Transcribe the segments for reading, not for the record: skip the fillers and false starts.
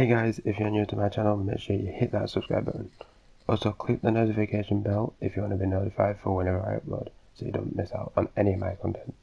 Hey guys, if you're new to my channel, make sure you hit that subscribe button. Also click the notification bell if you want to be notified for whenever I upload, so you don't miss out on any of my content.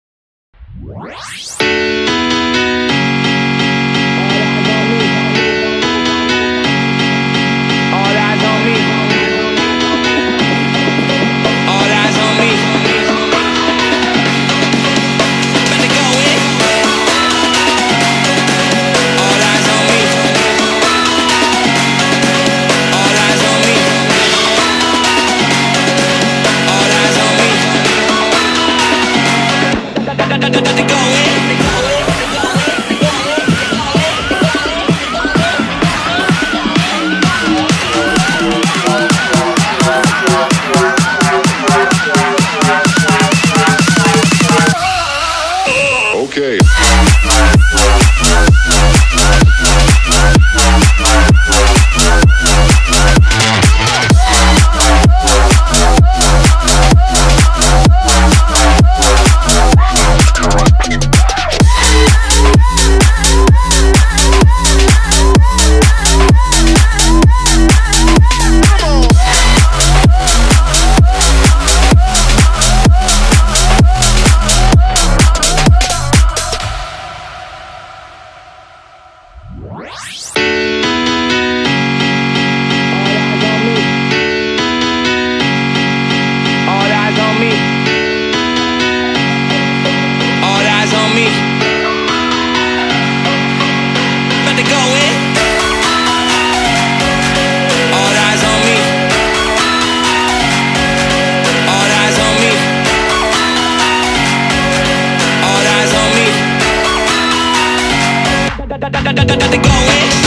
Okay. Got to go in.